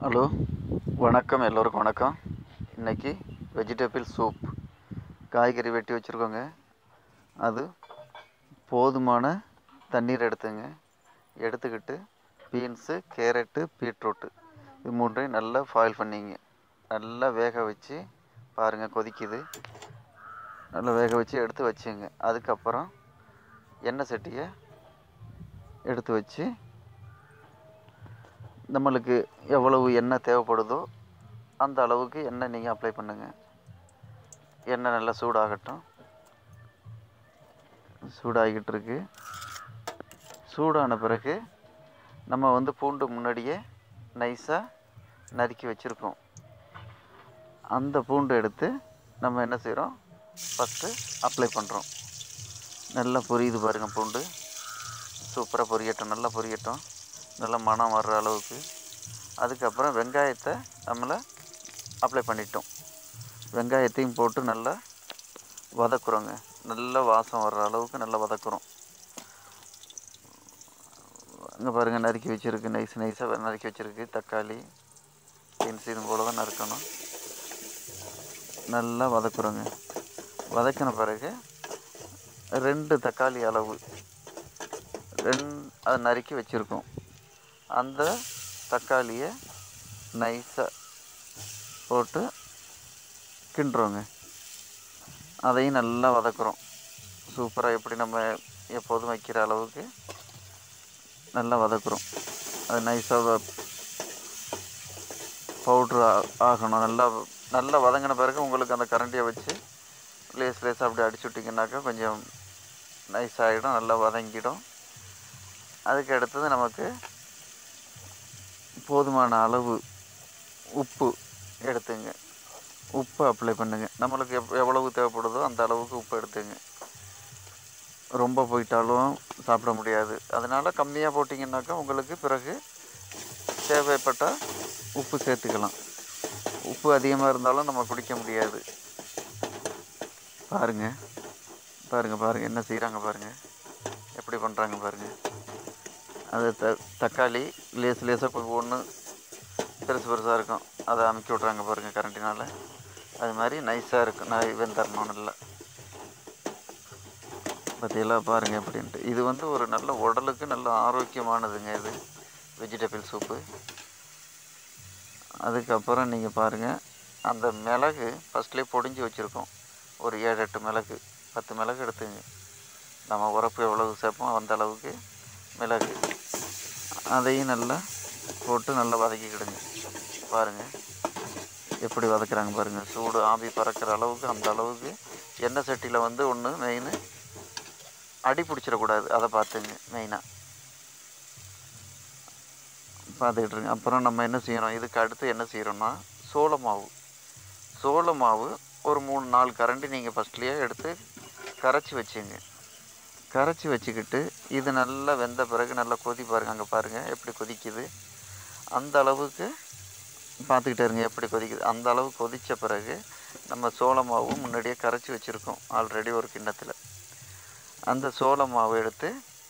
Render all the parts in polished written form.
Hello, வணக்கம். எல்லோருக்கும் வணக்கம். இன்றைக்கி வெஜிடபிள் சூப் காய்கறி வெட்டி வச்சுருக்கோங்க. அது போதுமான தண்ணீர் எடுத்துக்கிட்டு பீன்ஸு, கேரட்டு, பீட்ரூட்டு இது மூன்றையும் நல்லா பாயில் பண்ணிங்க. நல்லா வேக வச்சு பாருங்கள், கொதிக்குது. நல்லா வேக வச்சு எடுத்து வச்சுங்க. அதுக்கப்புறம் எண்ணெய் சட்டியை எடுத்து வச்சு நம்மளுக்கு எவ்வளவு எண்ணெய் தேவைப்படுதோ அந்த அளவுக்கு எண்ணெய் நீங்கள் அப்ளை பண்ணுங்கள். எண்ணெய் நல்லா சூடாகட்டும். சூடாகிட்டு இருக்கு. சூடான பிறகு நம்ம பூண்டு முன்னாடியே நைஸாக நறுக்கி வச்சுருக்கோம். அந்த பூண்டு எடுத்து நம்ம என்ன செய்கிறோம், ஃபஸ்ட்டு அப்ளை பண்ணுறோம். நல்லா பொரியுது பாருங்கள். பூண்டு சூப்பராக பொரியட்டும், நல்லா பொரியட்டும், நல்லா மணம் வர்ற அளவுக்கு. அதுக்கப்புறம் வெங்காயத்தை நம்மளை அப்ளை பண்ணிட்டோம். வெங்காயத்தையும் போட்டு நல்லா வதக்குறோங்க. நல்ல வாசம் வர்ற அளவுக்கு நல்லா வதக்குறோம். அங்கே பாருங்கள், நறுக்கி வச்சுருக்கு, நைஸாக நறுக்கி வச்சுருக்கு. தக்காளி, பீன்ஸ் இது போல் தான் நறுக்கணும். நல்லா வதக்குறோங்க. வதக்கின பிறகு 2 தக்காளி அளவு அதை நறுக்கி வச்சுருக்கோம். அந்த தக்காளியை நைஸாக போட்டு கிண்டுறோங்க. அதையும் நல்லா வதக்குறோம். சூப்பராக எப்படி நம்ம எப்போதும் வைக்கிற அளவுக்கு நல்லா வதக்குறோம். அது நைஸாக பவுட்ரு ஆகணும். நல்லா வதங்கின பிறகு உங்களுக்கு அந்த கரண்டியை வச்சு லேசாக அப்படி அடிச்சு விட்டிங்கனாக்கா கொஞ்சம் நைஸ் ஆகிடும், நல்லா வதங்கிடும். அதுக்கு அடுத்தது நமக்கு போதுமான அளவு உப்பு எடுத்துங்க. உப்பு அப்ளை பண்ணுங்கள். நம்மளுக்கு எவ்வளவு தேவைப்படுதோ அந்த அளவுக்கு உப்பு எடுத்துங்க. ரொம்ப போயிட்டாலும் சாப்பிட முடியாது. அதனால் கம்மியாக போட்டிங்கன்னாக்கா உங்களுக்கு பிறகு தேவைப்பட்டால் உப்பு சேர்த்துக்கலாம். உப்பு அதிகமாக இருந்தாலும் நம்ம குடிக்க முடியாது. பாருங்கள் என்ன செய்கிறாங்க பாருங்கள், எப்படி பண்ணுறாங்க பாருங்கள். அது தக்காளி லேசாக ஒன்று பெருசாக இருக்கும், அதை அமுக்கி விட்றாங்க பாருங்கள் கரண்டினால். அது மாதிரி நைஸாக இருக்கும், வெந்தரணும் நல்லா. பற்றியெல்லாம் பாருங்கள் எப்படின்ட்டு. இது ஒரு நல்ல உடலுக்கு நல்ல ஆரோக்கியமானதுங்க இது வெஜிடபிள் சூப்பு. அதுக்கப்புறம் நீங்கள் பாருங்கள், அந்த மிளகு ஃபஸ்ட்லேயே பொடிஞ்சு வச்சுருக்கோம். ஒரு 7-8 மிளகு, 10 மிளகு எடுத்துங்க. நம்ம உரப்பு எவ்வளவு சேர்ப்போம் அந்த அளவுக்கு மிளகு, அதையும் நல்லா போட்டு நல்லா வதக்கிக்கிடுங்க. பாருங்கள் எப்படி வதக்குறாங்க பாருங்கள். சூடு ஆவி பறக்கிற அளவுக்கு, அந்த அளவுக்கு எண்ணெய் சட்டியில் ஒன்று மெயின் அடி பிடிச்சிடக்கூடாது, அதை பார்த்துங்க மெயினாக பார்த்துக்கிட்டுருங்க. அப்புறம் நம்ம என்ன செய்யணும், இதுக்கு அடுத்து என்ன செய்கிறோன்னா சோள மாவு ஒரு 3-4 கரண்டி நீங்கள் ஃபஸ்ட்லேயே எடுத்து கரைச்சி வச்சுங்க. கரைச்சி வச்சுக்கிட்டு இது நல்லா வெந்த பிறகு நல்லா பாருங்கள். அங்கே பாருங்கள் எப்படி கொதிக்குது. அந்த அளவுக்கு பார்த்துக்கிட்டே இருங்க எப்படி கொதிக்குது. அந்த அளவு கொதித்த பிறகு நம்ம சோள மாவும் முன்னாடியே கரைச்சி வச்சுருக்கோம் ஆல்ரெடி ஒரு கிண்ணத்தில். அந்த சோள மாவு எடுத்து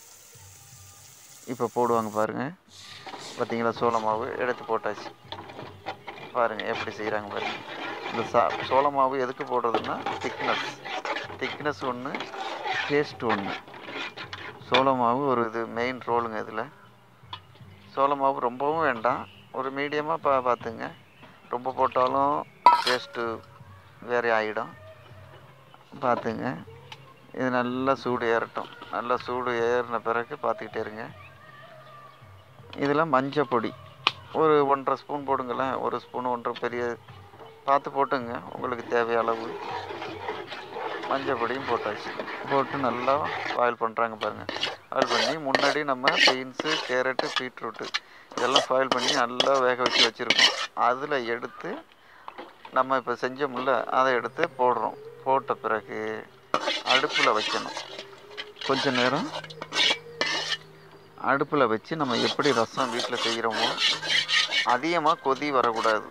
இப்போ போடுவாங்க பாருங்கள். பார்த்தீங்களா, சோள மாவு எடுத்து போட்டாச்சு. பாருங்கள் எப்படி செய்கிறாங்க பாருங்கள். இந்த சோள மாவு எதுக்கு போடுறதுன்னா திக்னஸ் ஒன்று, டேஸ்ட் ஒன்று. சோள மாவு ஒரு இது மெயின் ரோலுங்க இதில். சோள மாவு ரொம்பவும் வேண்டாம், ஒரு மீடியமாக பார்த்துங்க. ரொம்ப போட்டாலும் டேஸ்ட்டு வேறு ஆகிடும், பார்த்துங்க. இது நல்லா சூடு ஏறட்டும். நல்லா சூடு ஏறின பிறகு பார்த்துக்கிட்டே இருங்க. இதில் மஞ்சள் பொடி ஒரு 1.5 ஸ்பூன் போடுங்களேன். 1 ஸ்பூன் 1 பெரிய பார்த்து போட்டுங்க, உங்களுக்கு தேவையான அளவு. மஞ்சள் பொடியும் போட்டாச்சு. போட்டு நல்லா பாயில் பண்ணுறாங்க பாருங்கள். பாயில் பண்ணி முன்னாடி நம்ம பீன்ஸு, கேரட்டு, பீட்ரூட்டு இதெல்லாம் பாயில் பண்ணி நல்லா வேக வச்சுருக்கோம். அதில் எடுத்து நம்ம இப்போ செஞ்சோம்ல, அதை எடுத்து போடுறோம். போட்ட பிறகு அடுப்பில் வைக்கணும். கொஞ்ச நேரம் அடுப்பில் வச்சு நம்ம எப்படி ரசம் வீட்டில் செய்கிறோமோ அதிகமாக கொதி வரக்கூடாது.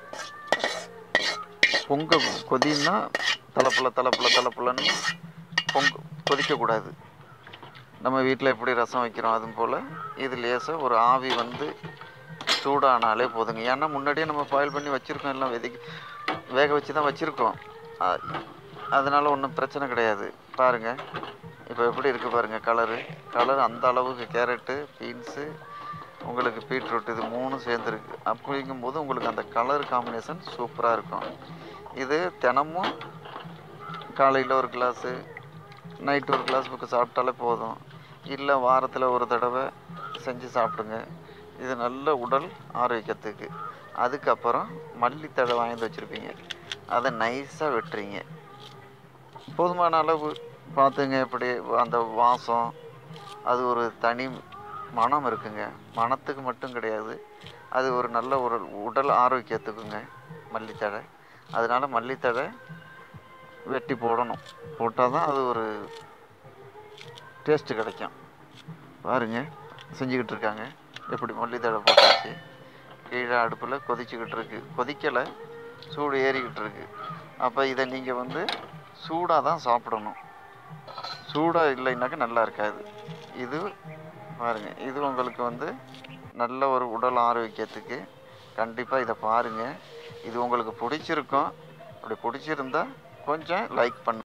கொதின்னா தலப்புலன்னு கொதிக்கக்கூடாது. நம்ம வீட்டில் எப்படி ரசம் வைக்கிறோம் அதுவும் போல் இது லேசாக ஒரு ஆவி சூடானாலே போதுங்க. ஏன்னா முன்னாடியே நம்ம பாயில் பண்ணி வச்சுருக்கோம், எல்லாம் வேக வச்சு தான் வச்சுருக்கோம். அதனால் ஒன்றும் பிரச்சனை கிடையாது. பாருங்கள் இப்போ எப்படி இருக்குது பாருங்கள் கலர் அந்த அளவுக்கு. கேரட்டு, பீன்ஸு, உங்களுக்கு பீட்ரூட், இது 3 சேர்ந்துருக்கு. அப்படிங்கும்போது உங்களுக்கு அந்த கலர் காம்பினேஷன் சூப்பராக இருக்கும். இது தினமும் காலையில் ஒரு கிளாஸு, நைட்டு ஒரு கிளாஸ் புக்கு சாப்பிட்டாலே போதும். இல்லை வாரத்தில் ஒரு தடவை செஞ்சு சாப்பிடுங்க. இது நல்ல உடல் ஆரோக்கியத்துக்கு. அதுக்கப்புறம் மல்லித்தழை வாங்கி வச்சுருப்பீங்க, அதை நைஸாக வெட்டுறீங்க. போதுமான அளவு பார்த்துங்க. எப்படி அந்த வாசம், அது ஒரு தனி மனம் இருக்குங்க. மனத்துக்கு மட்டும் கிடையாது, அது ஒரு நல்ல ஒரு உடல் ஆரோக்கியத்துக்குங்க மல்லித்தழை. அதனால் மல்லித்தழை வெட்டி போடணும். போட்டால் தான் அது ஒரு டேஸ்ட்டு கிடைக்கும். பாருங்க செஞ்சுக்கிட்டு இருக்காங்க. எப்படி மல்லித்தழை போட்டாச்சு. கீழே அடுப்பில் கொதிச்சுக்கிட்டு இருக்கு. கொதிக்கலை, சூடு ஏறிக்கிட்டு இருக்கு. அப்போ இதை நீங்கள் வந்து சூடாக தான் சாப்பிடணும். சூடாக இல்லைன்னாக்கா நல்லா இருக்காது. இது பாருங்கள், இது உங்களுக்கு வந்து நல்ல ஒரு உடல் ஆரோக்கியத்துக்கு கண்டிப்பாக இதை பாருங்கள். இது உங்களுக்கு பிடிச்சிருக்கும். அப்படி பிடிச்சிருந்தா கொஞ்சம் லைக் பண்ணுங்கள்.